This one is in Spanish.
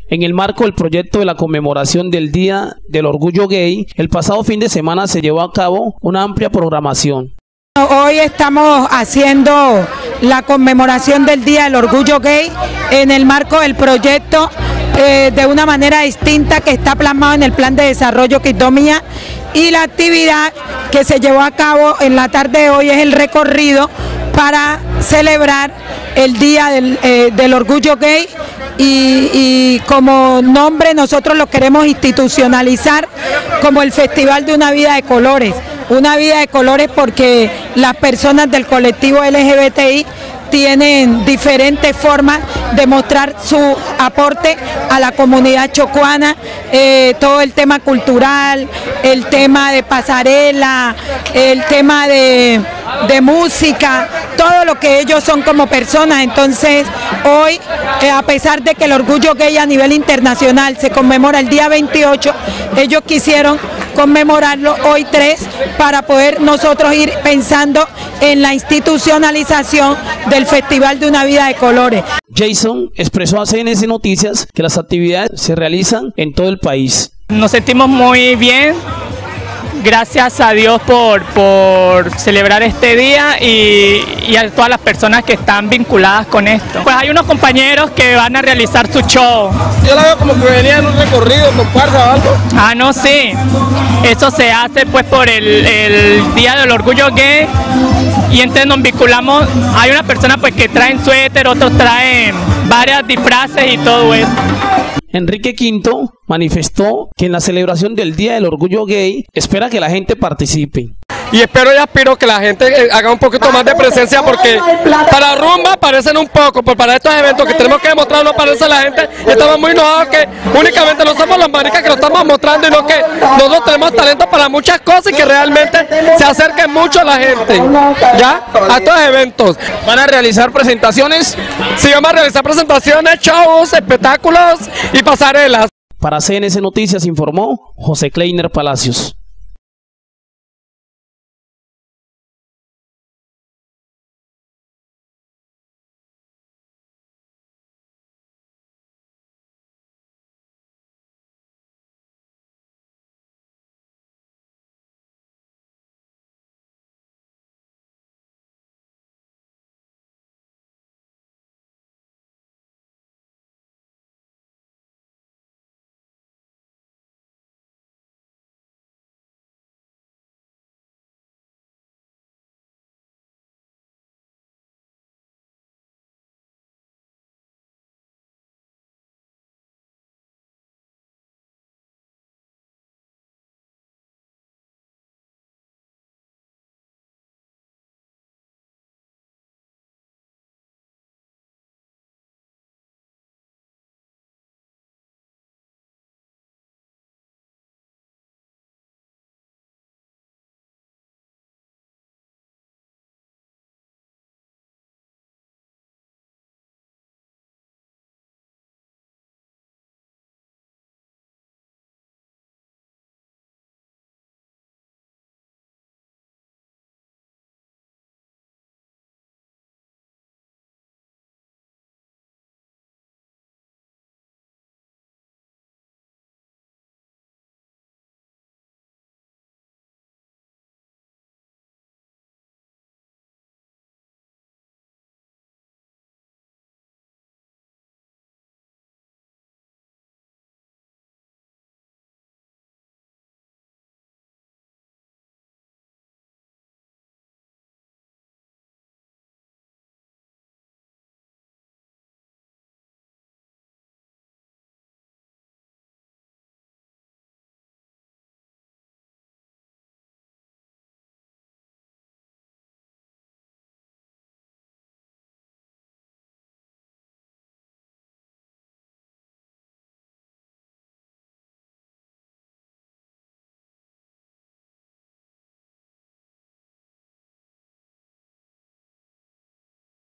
En el marco del proyecto de la conmemoración del Día del Orgullo Gay, el pasado fin de semana se llevó a cabo una amplia programación. Hoy estamos haciendo la conmemoración del Día del Orgullo Gay en el marco del proyecto de una manera distinta que está plasmado en el Plan de Desarrollo Quito Mía, y la actividad que se llevó a cabo en la tarde de hoy es el recorrido para celebrar el Día del Orgullo Gay. Y como nombre nosotros lo queremos institucionalizar como el Festival de una vida de colores. Una vida de colores porque las personas del colectivo LGBTI tienen diferentes formas de mostrar su aporte a la comunidad chocuana, todo el tema cultural, el tema de pasarela, el tema de música, todo lo que ellos son como personas. Entonces hoy, a pesar de que el orgullo gay a nivel internacional se conmemora el día 28, ellos quisieron conmemorarlo hoy 3 para poder nosotros ir pensando en la institucionalización del Festival de una vida de colores. Jason expresó a CNC Noticias que las actividades se realizan en todo el país. Nos sentimos muy bien. Gracias a Dios por celebrar este día y a todas las personas que están vinculadas con esto. Pues hay unos compañeros que van a realizar su show. Yo la veo como que venía en un recorrido, comparsa o algo. Ah, no, sí. Eso se hace pues por el Día del Orgullo Gay, y entonces nos vinculamos. Hay una persona pues que traen suéter, otros traen varias disfraces y todo eso. Enrique Quinto manifestó que en la celebración del Día del Orgullo Gay espera que la gente participe. Y espero y aspiro que la gente haga un poquito más de presencia, porque para rumba parecen un poco, pero para estos eventos que tenemos que demostrar no parece la gente. Estamos muy enojados que únicamente no somos las maricas que lo estamos mostrando, y no que nosotros tenemos talento para muchas cosas y que realmente se acerque mucho a la gente, ¿ya? A estos eventos. ¿Van a realizar presentaciones? Sí, vamos a realizar presentaciones, shows, espectáculos y pasarelas. Para CNC Noticias informó José Kleiner Palacios.